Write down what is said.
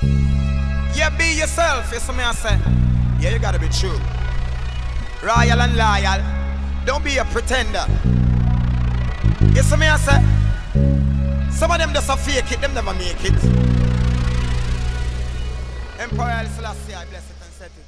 Yeah, be yourself, you see me I say. Yeah, you gotta be true. Royal and loyal. Don't be a pretender. You see me I say. Some of them just a fake it, them never make it. Emperor Selassie, I bless it and set it.